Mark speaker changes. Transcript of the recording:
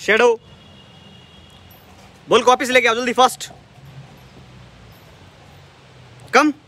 Speaker 1: Shadow बोल copy से लेके आओ जल्दी, फास्ट कम।